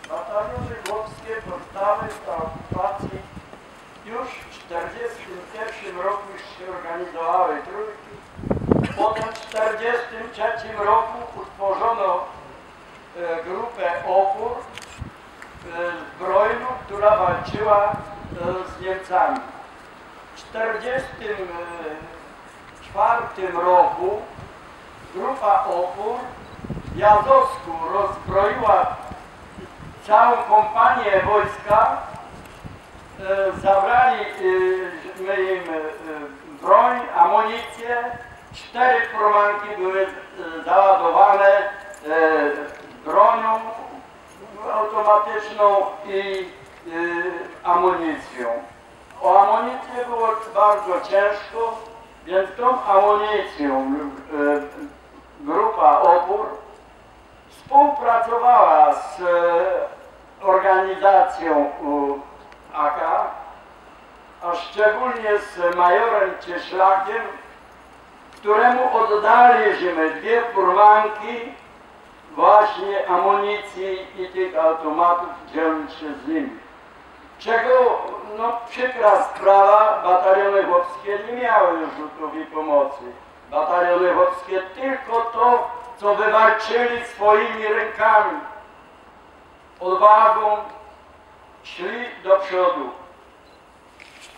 Bataliony chłopskie powstały za okupacji już w 1941 roku już się organizowały trójki. Potem w 1943 roku utworzono grupę Opór zbrojną, która walczyła z Niemcami. W 1944 roku grupa Opór w Jazowsku rozbroiła całą kompanię wojska, zabraliśmy im broń, amunicję, 4 furmanki były załadowane bronią automatyczną i amunicją. O amunicję było bardzo ciężko, więc tą amunicją grupa Opór współpracowała z organizacją AK, a szczególnie z majorem Cieślakiem, któremu oddaliśmy 2 furmanki właśnie amunicji i tych automatów, dzieląc się z nimi. Czego, no przykra sprawa, bataliony chłopskie nie miały rzutów i pomocy. Bataliony chłopskie tylko to, co wywalczyli swoimi rękami. Odwagą szli do przodu. W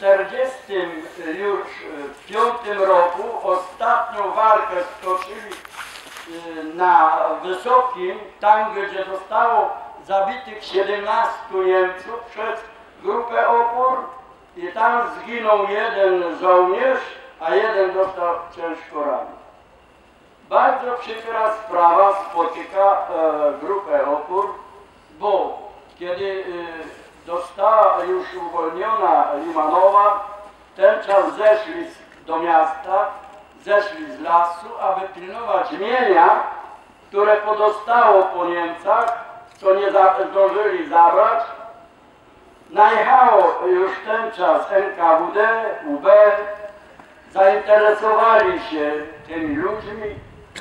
1945 roku ostatnią walkę stoczyli na Wysokim, tam gdzie zostało zabitych 17 Niemców przez grupę Opór i tam zginął 1 żołnierz, a 1 dostał ciężko rany. Bardzo przykra sprawa spotyka grupę Opór, bo kiedy została już uwolniona Limanowa, ten czas zeszli do miasta, zeszli z lasu, aby pilnować mienia, które pozostało po Niemcach, co nie zdążyli zabrać. Najechało już ten czas NKWD, UB, zainteresowali się tymi ludźmi,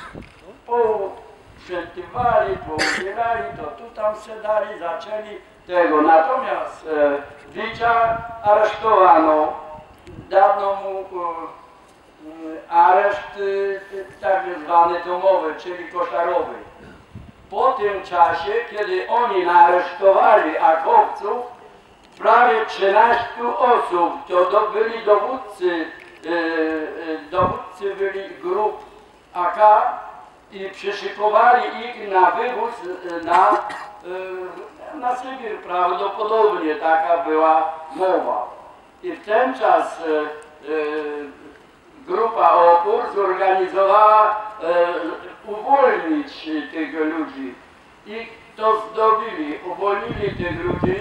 poprzetywali, poubierali, to tu tam se dali, zaczęli tego. Natomiast Wicza aresztowano, dano mu areszt tak zwany domowy, czyli koszarowy. Po tym czasie, kiedy oni naaresztowali akowców, prawie 13 osób, to byli dowódcy byli grup AK i przyszykowali ich na wywóz na Sybir, prawdopodobnie taka była mowa. I w ten czas grupa Opór zorganizowała uwolnić tych ludzi. I to zdobili, uwolnili tych ludzi.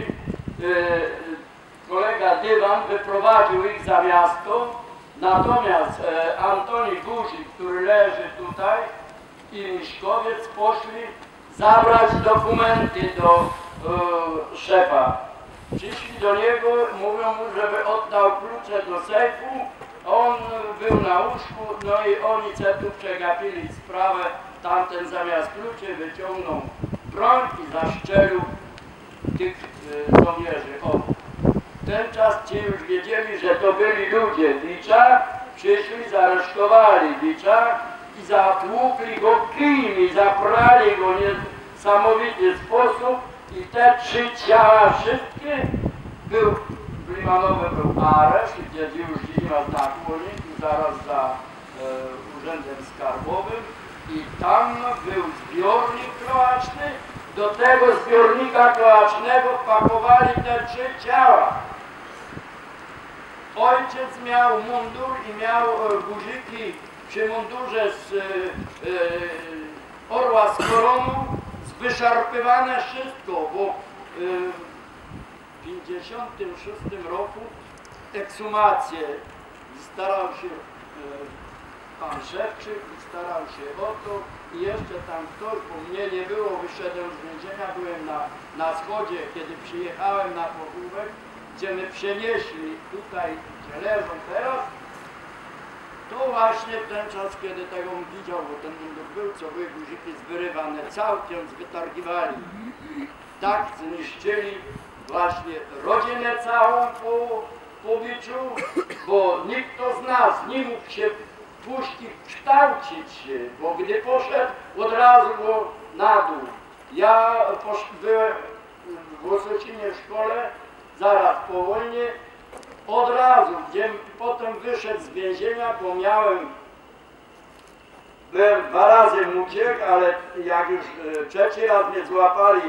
Kolega Dywan wyprowadził ich za miasto, natomiast Antoni Guzik, który leży tutaj, i Miśkowiec poszli zabrać dokumenty do szefa. Przyszli do niego, mówią mu, żeby oddał klucze do sejfu, on był na łóżku, no i oni tu przegapili sprawę, tamten zamiast kluczy wyciągnął broń i zastrzelił tych żołnierzy. W ten czas ci już wiedzieli, że to byli ludzie Wicza, przyszli, zaresztowali Wicza i zatłukli go kijmi, zaprali go w niesamowity sposób i te 3 ciała wszystkie w Limanowie był areszt, gdzie już zima na Kłoniku, zaraz za Urzędem Skarbowym i tam był zbiornik kloaczny. Do tego zbiornika kloacznego pakowali te 3 ciała. Ojciec miał mundur i miał guziki przy mundurze z orła z koroną, wyszarpywane wszystko, bo w 1956 roku ekshumację starał się pan Szewczyk i starał się o to i jeszcze tam ktoś, bo mnie nie było, wyszedłem z więzienia, byłem na wschodzie, kiedy przyjechałem na pochówek, gdzie my przenieśli tutaj, gdzie leżą teraz, to właśnie w ten czas, kiedy tego widział, bo ten mundur był, co były guziki zwyrywane, całkiem zwytargiwali. tak zniszczyli właśnie rodzinę całą po biciu, bo nikt z nas nie mógł się później kształcić, bo gdy poszedł, od razu było na dół. Ja byłem w Łosocinie w szkole, zaraz po wojnie, od razu, gdzie potem wyszedł z więzienia, bo byłem 2 razy uciekł, ale jak już 3. raz mnie złapali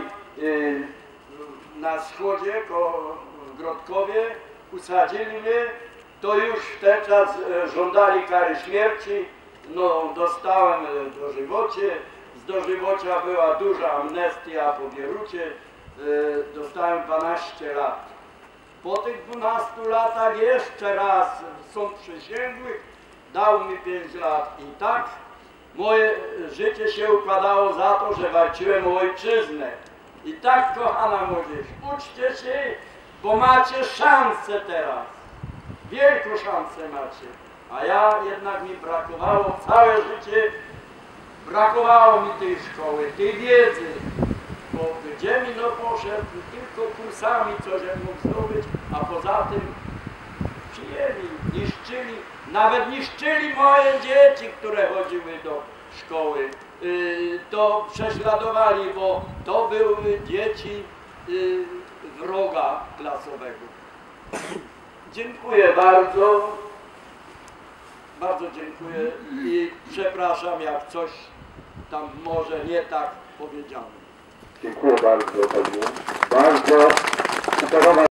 na wschodzie, w Grodkowie, usadzili mnie, to już w ten czas żądali kary śmierci, no dostałem dożywocie, z dożywocia była duża amnestia po Bierucie, dostałem 12 lat. Po tych 12 latach jeszcze raz sąd przysięgłych dał mi 5 lat i tak moje życie się układało za to, że walczyłem o ojczyznę. I tak, kochana młodzież, uczcie się, bo macie szansę teraz. Wielką szansę macie. A ja jednak mi brakowało, całe życie brakowało mi tej szkoły, tej wiedzy. Bo gdzie mi poszedł, tylko kursami coś mógł zdobyć, a poza tym przyjęli, niszczyli, nawet niszczyli moje dzieci, które chodziły do szkoły. To prześladowali, bo to były dzieci wroga klasowego. Dziękuję bardzo. Bardzo dziękuję i przepraszam, jak coś tam może nie tak powiedziałem. Dziękuję bardzo panu. Bardzo